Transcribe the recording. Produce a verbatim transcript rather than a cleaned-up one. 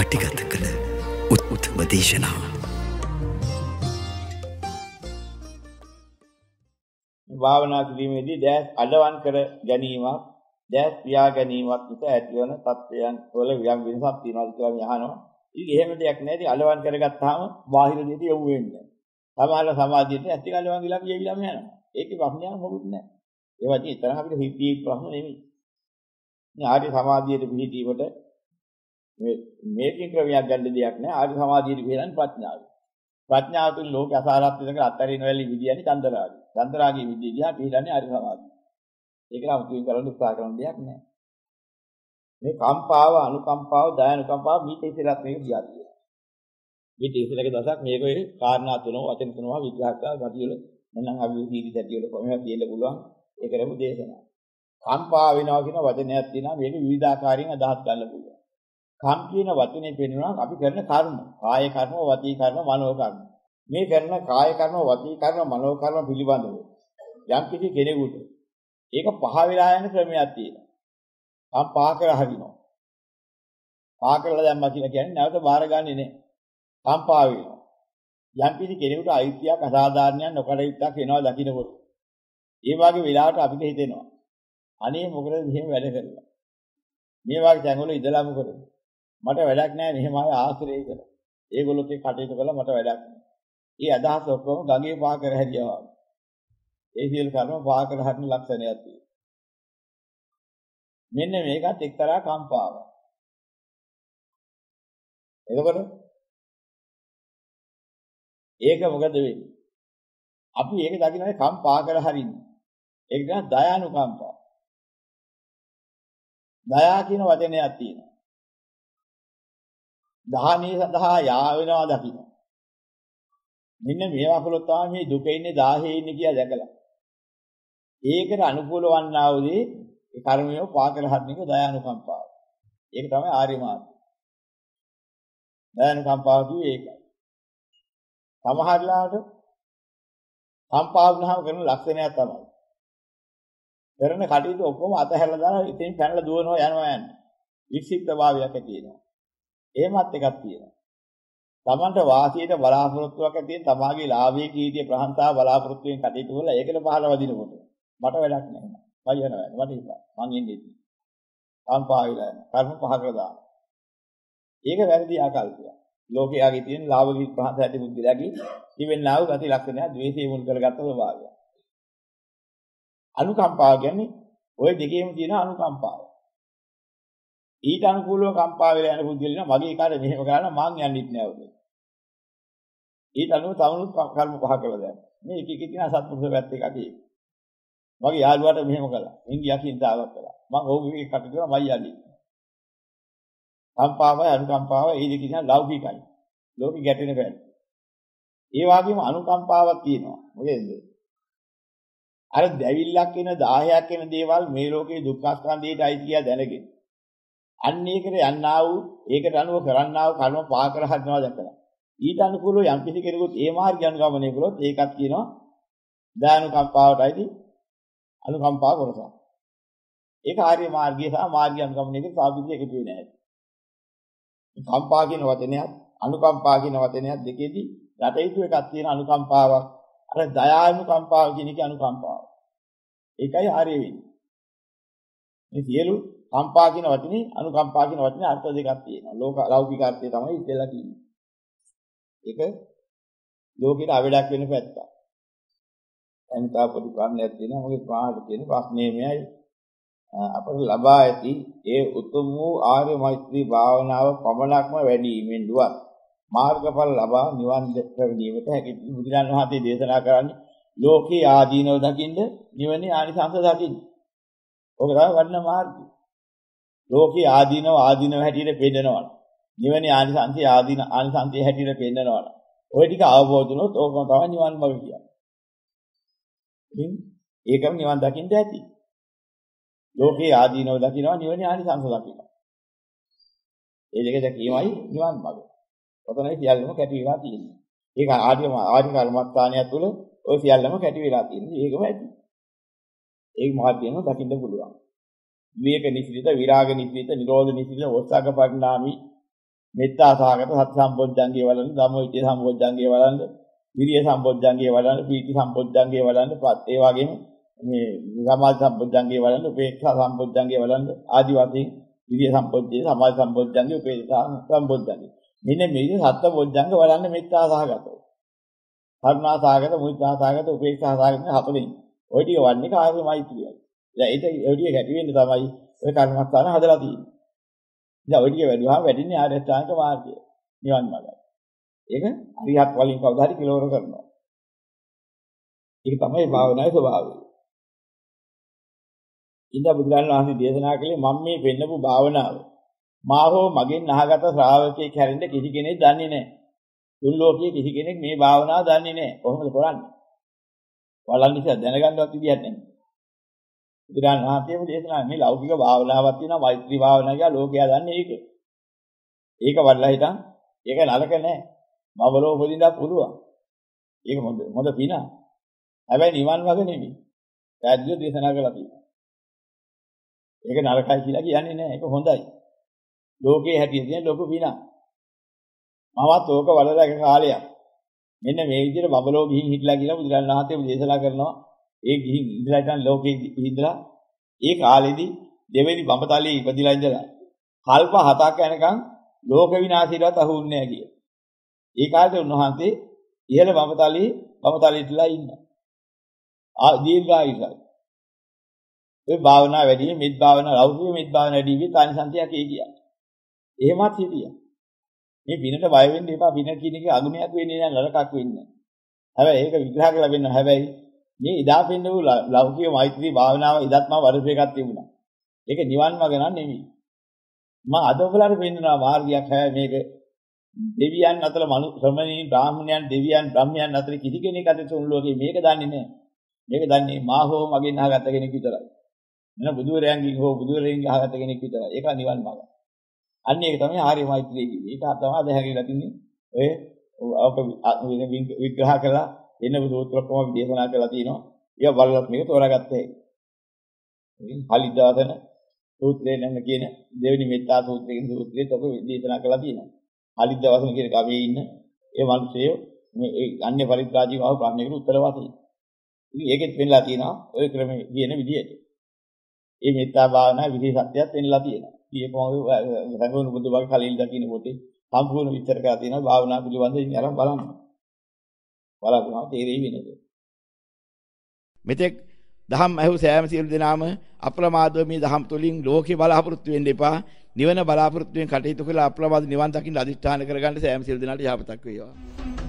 පටිගත කළ උත්තම දේශනාව. භාවනා කිරීමේදී දැස් අඩවන් කර ගැනීමක්, දැස් පියා ගැනීමක් නිසා ඇතිවන තත්ත්වයන් වල යම් වෙනසක් තියෙනවාද කියලා අහනවා. ඉතින් එහෙම දෙයක් නැහැ. ඉතින් අඩවන් කරගත්තාම බාහිර දෙයට යොමු වෙන්නේ නැහැ. සමහර සමාධියට ඇත්ත අඩවන් ගිලා කියවිලම යනවා. ඒකේ ප්‍රශ්නයක් මොකුත් නැහැ. ඒවා ඉතින් තරහ අපිට හිතී ප්‍රශ්න නෙමෙයි. මේ ආර්ය සමාධියට පිහිටීමට මේ මේකේ ක්‍රමයක් ගන්න දෙයක් නැහැ. ආර්ය සමාධියට පිළිගන්නේ ප්‍රඥාව. ප්‍රඥාව තුළ ලෝක අසාරත් දෙක අත්තරින වෙලී විදියන්නේ චන්දරාගය. චන්දරාගයේ විදිය දිහා පිළිගන්නේ ආර්ය සමාධිය. ඒක නම් මුලින් කරන්න උත්සාහ කරන දෙයක් නැහැ. මේ කම්පාව, අනුකම්පාව, දයානුකම්පාව මේක ඉස්සෙල්ලත් මේක දිහා තියෙනවා. මේ ඉස්සෙල්ලක දවසක් මේක ඒ කාරණා තුනම වචන තුනම විග්‍රහ කරලා ගතියල මොනනම් අපි සීටි සැටිවල කොහොමද කියලා පුළුවන් ඒ කරමු දේශනා. කම්පා වෙනවා කියන වචනයක් තියෙනවා. මේක විවිධාකාරයෙන් අදහස් ගන්න පුළුවන්. කම් කියන වචනේ පෙන්වනවා අපි කරන කර්ම. කාය කර්ම, වචී කර්ම, මනෝ කර්ම. මේ කරන කාය කර්ම, වචී කර්ම, මනෝ කර්ම පිළිබඳව යම් කිසි කෙනෙකුට ඒක පහ වෙලා යන ක්‍රමයක් තියෙනවා. කම් පහ කර හරිනවා. පහ කරලා දැම්මා කියලා කියන්නේ නැවත බාර ගන්නෙ නෑ. කම් පහ වෙනවා. යම් කිසි කෙනෙකුට අයිතියක් අසාධාරණයක් නොකඩවිත්තක් වෙනවා දකින්නකොට. ඒ වගේ වෙලාවට අපිට හිතෙනවා අනේ මොකද මෙහෙම වැඩ කරලා. මේ වගේ තැන්වල ඉඳලා මොකද? මට වැඩක් නැහැ මෙහෙම ආය ආශ්‍රය කරලා. ඒගොල්ලොත් ඒ කටයුතු කළා මට වැඩක් නැහැ. ඒ අදහස ඔක්කොම ගඟේ පහ කර හැදියා. ඒ සියලු කර්ම පහ කර හරින ලක්ෂණයක් තියෙනවා. මෙන්න මේකත් එක්තරා කම්පාවක්. එතකොට ඒක මොකද වෙන්නේ? අපි ඒක දකින්නේ කම්පා කර හරින්නේ. ඒක තමයි දයානුකම්පා. දයා කියන වචනයක් තියෙනවා. දහනේ සඳහා යා වෙනවා දකින්න. මෙන්න මේවා කළොත් තමයි මේ දුකේ ඉන්නේ දාහේ ඉන්නේ කියලා දැකලා. ඒකට අනුකූල වන්නා වූදී ඒ කර්මය පාකල හරිනක දයානුකම්පාව. ඒක තමයි ආර්ය මාර්ගය. දයානුකම්පාව කිව්වේ ඒකයි. සමහරලාට සම්පාවුනහම කරන ලක්ෂණයක් තමයි. කරන කටයුතු ඔක්කොම අතහැරලා දාලා ඉතින් පැනලා දුවනවා යනවා යන්නේ. වික්ෂිප්ත භාවයක් ඇති වෙනවා. එහෙමත් එකක් තියෙනවා. තමන්ට වාසියට බලාපොරොත්තුවක් ඇති වෙන තමාගේ ලාභයේ කීර්තිය ප්‍රහංසාව බලාපොරොත්තුෙන් කටයුතු වල ඒකට පහළ වදිනකොට මට වැඩක් නැහැ. මම යනවා මට ඉපා. මං ඉන්නේ ඉතින්. සම්පාවිලා යන කර්ම පහ කරලා දානවා. ඒක වැරදි ආකල්පයක්. ලෝකයාගේ තියෙන ලාභ කීර්ති ප්‍රහංස ඇති බුද්ධිලාගේ ඉවෙන්නා වූ ගති ලක්ෂණය ද්වේෂය මුල් කරගත්ත ස්වභාවය. අනුකම්පාව කියන්නේ ওই දෙකේම තියෙන අනුකම්පාව. ඊට අනුකූලව කම්පා වෙලා යන බුද්ධිය වෙනවා මගේ කාර්ය මෙහෙම කරලා මං යන්නෙත් නෑ ඔතන. ඊට අනුව තවනුත් කර්ම පහ කළා දැන්. මේ එක එක තියෙන අසත්පුරුෂ පැත්ත එකක් ඒක. මගේ යාළුවාට මෙහෙම කළා. ඉන්දියා කින්තාවක් කළා. මං ඕකේ කට කරලා මයි යන්නේ. කම්පාවයි අනුකම්පාවයි ඒ දෙක කියන ලෞකිකයි. ලෝකෙ ගැටෙන පැත්ත. ඒ වගේම අනුකම්පාවක් තියෙනවා. මොකේද? අර දැවිල්ලක් එන දහයක් එන දේවල් මේ ලෝකේ දුක්ඛ ස්කන්ධයට අයිති කියලා දැනගෙන අන්න ඒකට යන්නා වූ ඒකට අනුව කරන්නා වූ කර්ම පහ කර හදනවා දැකලා ඊට අනුකූලව යම් කිසි කෙනෙකුත් ඒ මාර්ගය අනුගමනය කළොත් ඒකත් කියනවා දානුකම්පාවටයි අනුකම්පාව කරනවා. ඒක ආර්ය මාර්ගය සහ මාර්ගය අනුගමනයේ සාධුතිය එකතු වෙන්නේ නැහැ. කම්පා කියන වචනයත් අනුකම්පා කියන වචනයත් දෙකේදී රටේතු එකක් තියෙන අනුකම්පාවක් අර දයානුකම්පාව කියන එක අනුකම්පාව. ඒකයි ආර්ය වෙන්නේ. මේ සියලු කම්පා කියන වචනේ අනුකම්පා කියන වචනේ අර්ථ දෙකක් තියෙනවා. ලෝක ලෞකික අර්ථය තමයි ඉතලා කියන්නේ. ඒක ලෝකෙට අවඩක් වෙන පැත්තක්. එන්තා පොඩි ප්‍රශ්නයක් තියෙනවා. මොකද පාඩට තියෙන ප්‍රශ්නේ මෙයයි අපට ලබා ඇති ඒ උතුම් වූ ආර්ය මෛත්‍රී භාවනාව පමණක්ම වැඩිමින් දුවත් මාර්ගඵල ලබා නිවන් දැකීමට හැකි බුදුරජාණන් වහන්සේ දේශනා කරන්නේ ලෝකේ ආදීනව දකින්න නිවනේ ආනිසංස දකින්න. ඕක තමයි වඩන මාර්ගය. ලෝකේ ආදීනව ආදීනව හැටියට පෙන්නනවා. නිවනේ ආනිසංසය ආදීන ආනිසංසය හැටියට පෙන්නනවා. ඔය ටික අවබෝධ වුණොත් ඕකම තමයි නිවන් මාර්ගය කියන්නේ. ඉතින් ඒකම නිවන් දකින්න ඇති. ලෝකේ ආදීනව දකින්නවා නිවනේ ආනිසංස දකින්නවා. ඒ දෙක දැකීමයි නිවන් මාර්ගය. ඔතනයි සියල්ලම කැටි වෙලා තියෙන්නේ. ඒක ආර්ය ආර්ය කර්මස්ථානය තුළ ඔය සියල්ලම කැටි වෙලා තියෙන්නේ. ඒකම ඇති. ඒක මාර්ගයෙන් දකින්න පුළුවන්. විවේක නිසිත, විරාග නිසිත, නිරෝධ නිසිත, ඔස්සග්ග පරිණාමී මෙත්තා සහගත සති සම්පොඥංගේ වඩන්න, ධම්මවිචේ සම්පොඥංගේ වඩන්න, විරිය සම්පොඥංගේ වඩන්න, පීති සම්පොඥංගේ වඩන්න, ඒ වගේම මේ සමාධි සම්පොඥංගේ වඩන්න, උපේක්ෂා සම්පොඥංගේ වඩන්න ආදි වශයෙන් විරිය සම්පොඥේ, සමාධි සම්පොඥංගේ, උපේක්ෂා සම්පොඥංගේ. මෙන්න මේ සත්‍ය පොඥංග වඩන්න මෙත්තා සහගතව. කරුණා සහගත, මුදිතා සහගත, උපේක්ෂා සහගත හතරෙන්. ඔය ටික වන්නේ කාර්ය මෛත්‍රියයි. දැන් ඒක ඔය ටික ගැටි වෙන්න තමයි ඔය කර්මස්ථාන හදලා තියෙන්නේ. දැන් ඔය ටික වැඩිවහම වැඩින්නේ ආර්ය අෂ්ටාංග මාර්ගය. නිවන් මාර්ගය. ඒක අරිහත් වලින් කවදා හරි කෙලවර කරනවා. ඒක තමයි භාවනාවේ ස්වභාවය. ඉඳ බුදුරන් වහන්සේ දේශනා කළේ මම මේ වෙන්නපු භාවනාව. මා හෝ මගෙන් අහගත ශ්‍රාවකයෙක් හැරෙන්න කිසි කෙනෙක් දන්නේ නැහැ. තුන් ලෝකයේ කිසි කෙනෙක් මේ භාවනාව දන්නේ නැහැ. කොහොමද කරන්නේ? බලන්න නිසා දැනගන්නවත් විදියක් නැහැ. බුදුරන් වහන්සේම දේශනා මේ ලෞකික භාවනාවක් තියෙනවා, මෛත්‍රී භාවනාව කියලා ලෝකයා දන්නේ ඒක. ඒක වඩලා හිටන් ඒක නරක නැහැ. මවලෝ උපදින්න පුළුවන්. ඒක හොඳ හොඳ පින. හැබැයි නිවන් වගේ නෙමෙයි. පැහැදිලිව දේශනා කරලා තියෙනවා. ඒක නරකයි කියලා කියන්නේ නැහැ. ඒක හොඳයි. ලෝකේ හැටියට තියෙන ලොකු පින. මමත් ඕක වලලා එක කාලයක්. මෙන්න මේ විදිහට බබලෝ ගිහින් හිටලා කියලා බුදුරන් වහන්සේ දේශනා කරනවා. ඒ ගිහින් ඉඳලා ඉතින් ලෝකේ ඉඳලා ඒ කාලෙදි දෙවෙනි බඹතලයේ ඉපදිලා ඉඳලා කල්ප හතක් යනකම් ලෝක විනාශයටවත් අහුුන්නේ නැහැ කිය. ඒ කාලේ උන්වහන්සේ ඉහළ බඹතලයේ බඹතලයටලා ඉන්නවා. ආ දීර්ඝායුෂයි. ඒ භාවනා වැඩි මෙත් භාවනා ලෞකික මෙත් භාවනා වැඩි වී කානිසන්තියක් ඒ කියන්නේ. එහෙමත් හිටියා. මේ පිනට බය වෙන්න එපා. පින කියන එක අගුණයක් වෙන්නේ නැහැ, නරකක් වෙන්නේ නැහැ. හැබැයි ඒක විග්‍රහ කරලා වෙන්න. හැබැයි මේ ඉදා පින්න වූ ලෞකික මෛත්‍රී භාවනාව ඉදත් මම වරද එකක් තිබුණා. ඒක නිවන් මාර්ග නන් නෙමෙයි. මම අද ඔයාලට පෙන්නනවා මාර්ගයක්. හැබැයි මේක දෙවියන් අතර මනු ශ්‍රමණීන් බ්‍රාහ්මණයන් දෙවියන් බ්‍රහ්මයන් අතර කිසි කෙනෙක් අතර තුන් ලෝකේ මේක දන්නේ නැහැ. මේක දන්නේ මා හෝ මගෙන් අහගත්ත කෙනෙක් විතරයි. නේද බුදුරයන්ගෙන් හෝ බුදුරෙන්ගෙන් අහගත්ත කෙනෙක් විතරයි. ඒක නිවන් මාර්ග. අන්න ඒක තමයි ආර්ය මෛත්‍රිය කියන්නේ. ඒක තමයි දැහැගිලා තින්නේ. ඔය අප විග්‍රහ කළා එන්න සූත්‍ර කොම දේශනා කරලා තිනවා. ඒක බලලත් මේක තෝරාගත්තා. ඉතින් හලිදාසන සූත්‍රයෙන් නම් කියන දෙවෙනි මෙත්තා සූත්‍රයෙන් සූත්‍රයේ තොක දේශනා කරලා තියෙනවා. හලිදාසන කියන කවියේ ඉන්න ඒ මිනිස්සෙ මේ අන්‍ය පරිත්‍රාජීව ආව ප්‍රශ්නයකට උත්තර වාසී. ඉතින් ඒකෙත් වෙන්නලා තියෙනවා ඔය ක්‍රමයේ කියන විදිහට. මේ මෙත්තා භාවනා විදි සත්‍යයක් වෙන්නලා තියෙනවා. ඊයේ කොහොමද රංගුණ බුදු බව කලින් දකින්න පොතේ සම්පූර්ණ විස්තර කරලා තියෙනවා භාවනා පිළිබඳව ඉතින් අරන් බලන්න. බලනවා තේරෙයි වෙනද. මෙතෙක් දහම් ඇහු සෑම සියලු දෙනාම අප්‍රමාදව මේ දහම් තුලින් ලෝකේ බලාපොරොත්තු වෙන්න එපා. නිවන බලාපොරොත්තු වෙන කටයුතු කළා අප්‍රමාද නිවන් දකින්න අදිෂ්ඨාන කරගන්න සෑම සියලු දෙනාට යහපතක් වේවා.